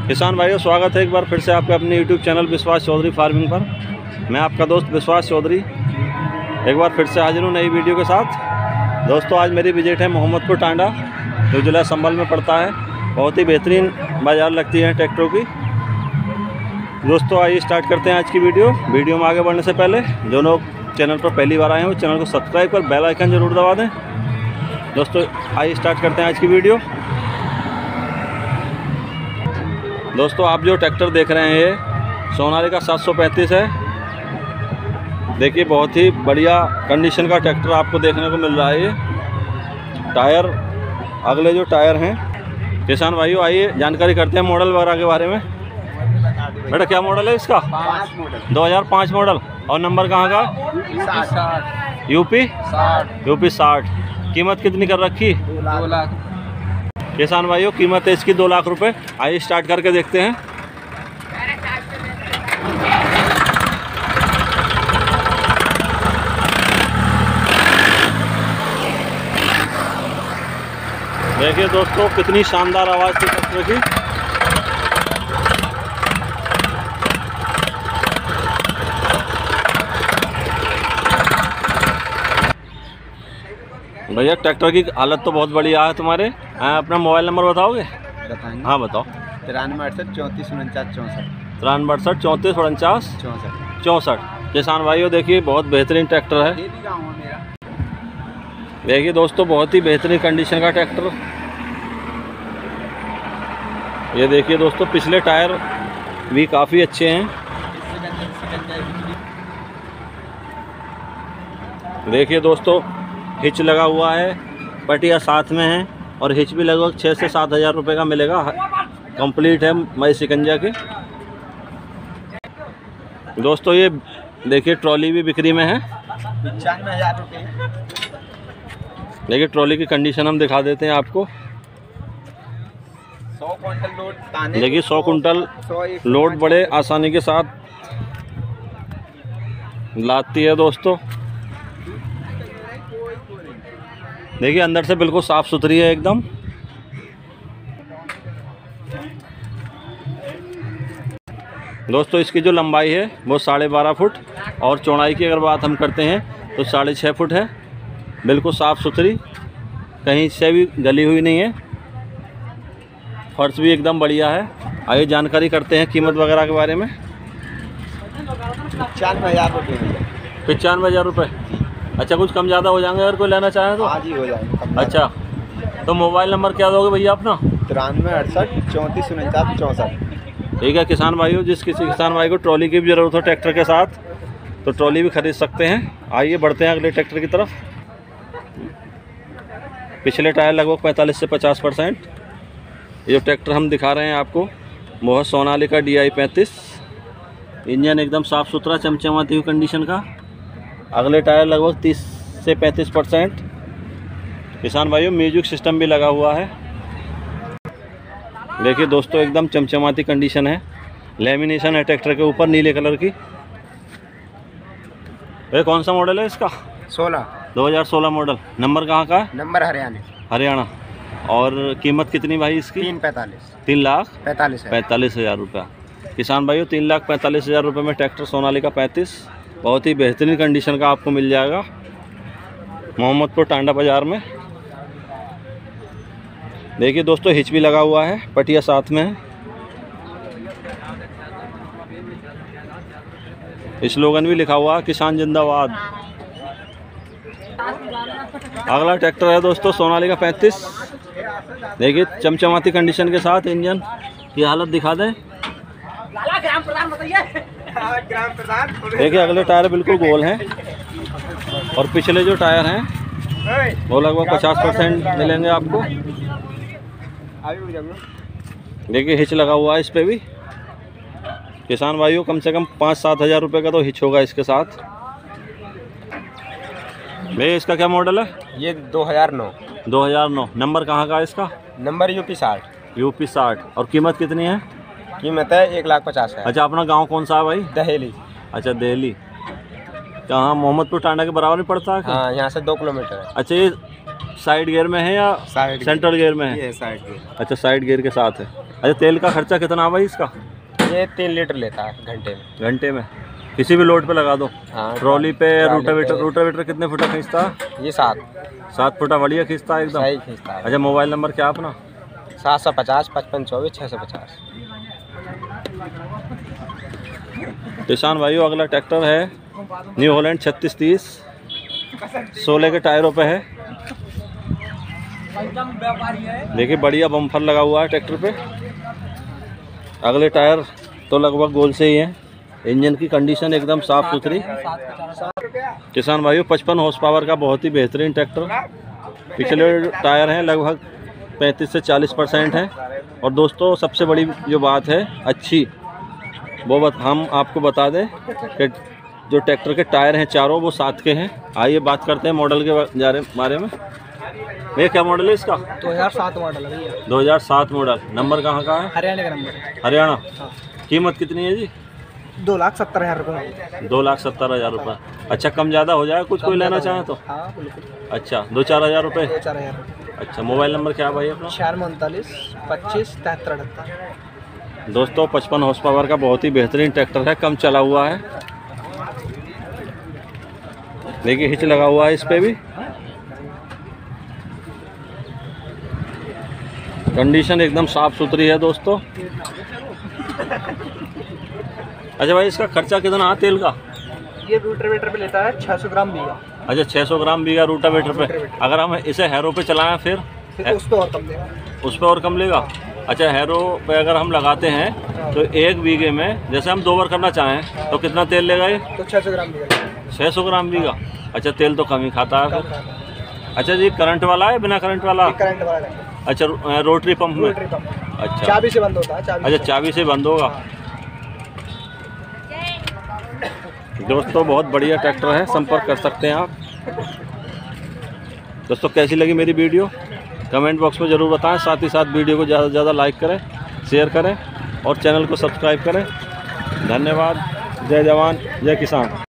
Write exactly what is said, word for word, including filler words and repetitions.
किसान भाइयों, स्वागत है एक बार फिर से आपके अपने यूट्यूब चैनल विश्वास चौधरी फार्मिंग पर। मैं आपका दोस्त विश्वास चौधरी एक बार फिर से हाजिर हूँ नई वीडियो के साथ। दोस्तों, आज मेरी विजिट है मोहम्मदपुर टांडा, जो जिला संभल में पड़ता है। बहुत ही बेहतरीन बाज़ार लगती है ट्रैक्टरों की। दोस्तों, आइए स्टार्ट करते हैं आज की वीडियो। वीडियो में आगे बढ़ने से पहले जो लोग चैनल पर पहली बार आए हैं वो चैनल को सब्सक्राइब कर बेल आइकन जरूर दबा दें। दोस्तों, आइए स्टार्ट करते हैं आज की वीडियो। दोस्तों, आप जो ट्रैक्टर देख रहे हैं ये सोनालिका सात सौ पैंतीस है। देखिए, बहुत ही बढ़िया कंडीशन का ट्रैक्टर आपको देखने को मिल रहा है। ये टायर, अगले जो टायर हैं, किसान भाइयों आइए जानकारी करते हैं मॉडल वगैरह के बारे में। बेटा, क्या मॉडल है इसका? दो हज़ार पाँच मॉडल। और नंबर कहाँ का? यूपी यूपी साठ। कीमत कितनी कर रखी? दो लाख। किसान भाइयों, कीमत है इसकी दो लाख रुपए। आइए स्टार्ट करके देखते हैं। देखिए दोस्तों, कितनी शानदार आवाज़ थी ट्रैक्टर की। भैया, ट्रैक्टर की हालत तो बहुत बढ़िया है तुम्हारे। हाँ, अपना मोबाइल नंबर बताओगे? बताएंगे। हाँ बताओ। तिरानवे अड़सठ चौंतीस उनचास चौंसठ। तिरानवे अड़सठ चौंतीस उनचास चौंसठ चौंसठ। किसान भाइयों, देखिए बहुत बेहतरीन ट्रैक्टर है। देखिए दोस्तों, बहुत ही बेहतरीन कंडीशन का ट्रैक्टर। ये देखिए दोस्तों, पिछले टायर भी काफ़ी अच्छे हैं। देखिए दोस्तों, हिच लगा हुआ है, पटिया साथ में है और हिच भी लगभग छः से सात हज़ार रुपये का मिलेगा। कंप्लीट है मई सिकंजा के। दोस्तों, ये देखिए ट्रॉली भी बिक्री में है। पचानवे हज़ार रुपये। देखिए ट्रॉली की कंडीशन हम दिखा देते हैं आपको। सौ क्विंटल लोड ताने। देखिए सौ कुंटल लोड बड़े आसानी के साथ लाती है दोस्तों। देखिए अंदर से बिल्कुल साफ़ सुथरी है एकदम। दोस्तों, इसकी जो लंबाई है वो साढ़े बारह फुट और चौड़ाई की अगर बात हम करते हैं तो साढ़े छः फुट है। बिल्कुल साफ़ सुथरी, कहीं से भी गली हुई नहीं है। फर्श भी एकदम बढ़िया है। आइए जानकारी करते हैं कीमत वगैरह के बारे में। पचानवे हज़ार रुपये। पचानवे हज़ार रुपये। अच्छा, कुछ कम ज़्यादा हो जाएंगे अगर कोई लेना चाहे तो? आज ही हो जाएगा। अच्छा, तो मोबाइल नंबर क्या दोगे भैया अपना? तिरानवे अड़सठ चौंतीस उनचास चौंसठ। ठीक है किसान भाइयों, जिस किसी किसान भाई को ट्रॉली की भी ज़रूरत हो ट्रैक्टर के साथ तो ट्रॉली भी खरीद सकते हैं। आइए बढ़ते हैं अगले ट्रैक्टर की तरफ। पिछले टायर लगभग पैंतालीस से पचास परसेंट। ये जो ट्रैक्टर हम दिखा रहे हैं आपको वो है सोनालिका डी आई पैंतीस। इंजन एकदम साफ़ सुथरा चमचमाती हुई कंडीशन का। अगले टायर लगभग तीस से पैंतीस परसेंट। किसान भाइयों, म्यूजिक सिस्टम भी लगा हुआ है। देखिए दोस्तों, एकदम चमचमाती कंडीशन है। लेमिनेशन है ट्रैक्टर के ऊपर नीले कलर की। ये कौन सा मॉडल है इसका? सोलह। दो हज़ार सोलह मॉडल। नंबर कहाँ का है? नंबर हरियाणा। हरियाणा। और कीमत कितनी भाई इसकी? तीन पैंतालीस। तीन लाख पैंतालीस है। पैंतालीस हज़ार रुपया। किसान भाइयों, तीन लाख पैंतालीस हज़ार रुपये में ट्रैक्टर सोनालिका पैंतीस बहुत ही बेहतरीन कंडीशन का आपको मिल जाएगा मोहम्मदपुर टांडा बाज़ार में। देखिए दोस्तों, हिच भी लगा हुआ है, पटिया साथ में है। स्लोगन भी लिखा हुआ है, किसान जिंदाबाद। अगला ट्रैक्टर है दोस्तों सोनालिका पैंतीस। देखिए चमचमाती कंडीशन के साथ इंजन की हालत दिखा दें। देखिए अगले टायर बिल्कुल गोल हैं और पिछले जो टायर हैं वो लगभग पचास परसेंट मिलेंगे आपको। देखिए हिच लगा हुआ है इस पे भी। किसान भाइयों, कम से कम पाँच सात हज़ार रुपये का तो हिच होगा इसके साथ। भैया, इसका क्या मॉडल है? ये दो हज़ार नौ। दो हज़ार नौ। नंबर कहाँ का है इसका? नंबर यूपी साठ। यूपी साठ। और कीमत कितनी है? कीमत है एक लाख पचास है। अच्छा, अपना गांव कौन सा है भाई? दहेली। अच्छा, दिल्ली। कहाँ? मोहम्मदपुर टांडा के बराबर ही पड़ता है? हाँ, यहाँ से दो किलोमीटर है। अच्छा, ये साइड गियर में है या साइड सेंट्रल गियर में है? ये साइड गियर। अच्छा, साइड गियर के साथ है। अच्छा, तेल का खर्चा कितना है भाई इसका? ये तीन लीटर लेता है घंटे में। घंटे में किसी भी लोड पे लगा दो। हाँ, ट्रॉली पे, ट्रॉली रोटावेटर पे। रोटावेटर कितने फुटा खींचता है? ये सात सात फुटा बढ़िया खींचता है एकदम। सही खींचता है। अच्छा, मोबाइल नंबर क्या अपना? सात सौ पचास पचपन चौबीस छः सौ पचास। किसान भाइयों, अगला ट्रैक्टर है न्यू हॉलैंड छत्तीस तीस, सोलह के टायरों पे है। देखिए बढ़िया बम्फर लगा हुआ है ट्रैक्टर पे। अगले टायर तो लगभग गोल से ही है। इंजन की कंडीशन एकदम साफ़ सुथरी। किसान भाइयों, पचपन हॉर्स पावर का बहुत ही बेहतरीन ट्रैक्टर। पिछले टायर हैं लगभग पैंतीस से चालीस परसेंट हैं। और दोस्तों, सबसे बड़ी जो बात है अच्छी, वो बत, हम आपको बता दें कि जो ट्रैक्टर के टायर हैं चारों वो सात के हैं। आइए बात करते हैं मॉडल के बारे में। भैया क्या मॉडल है इसका? दो हज़ार सात मॉडल है भैया। दो हज़ार सात मॉडल। नंबर कहाँ का है? हरियाणा का नंबर है। हरियाणा। हाँ। कीमत कितनी है जी? दो लाख सत्तर हज़ार रुपये। दो लाख सत्तर हज़ार रुपये। अच्छा, कम ज़्यादा हो जाएगा कुछ कोई लेना चाहे तो? हाँ बिल्कुल। अच्छा, दो चार हज़ार रुपये। दो चार हज़ार रुपये। अच्छा, मोबाइल नंबर क्या है भाई अपना? छियानवे उनतालीस पच्चीस तिहत्तर अठहत्तर। दोस्तों, पचपन हॉर्स पावर का बहुत ही बेहतरीन ट्रैक्टर है, कम चला हुआ है। देखिए हिच लगा हुआ है इस पे भी। कंडीशन एकदम साफ़ सुथरी है दोस्तों। अच्छा भाई, इसका खर्चा कितना है तेल का? ये रोटावेटर पे लेता है छह सौ ग्राम बीघा। अच्छा, छह सौ ग्राम बीघा रोटावेटर पे। अगर हम इसे हैरो पे चलाएं फिर फिर तो उस पर और कम देगा। उस पर और कम लेगा। अच्छा, हैरो पे अगर हम लगाते हैं तो एक बीघे में जैसे हम दो बार करना चाहें तो कितना तेल लेगा ये? तो छह सौ ग्राम बीघा। छः सौ ग्राम बीघा। अच्छा, तेल तो कम ही खाता है फिर। अच्छा जी, करंट वाला है बिना करंट वाला? करंट वाला है। अच्छा, रोटरी पंप में। Rotary pump. अच्छा, चाबी से बंद होता है। चाबी अच्छा, चाबी से बंद होगा। दोस्तों, बहुत बढ़िया ट्रैक्टर है, संपर्क कर सकते हैं आप। दोस्तों, कैसी लगी मेरी वीडियो कमेंट बॉक्स में ज़रूर बताएं। साथ ही साथ वीडियो को ज़्यादा से ज़्यादा लाइक करें, शेयर करें और चैनल को सब्सक्राइब करें। धन्यवाद। जय जवान जय किसान।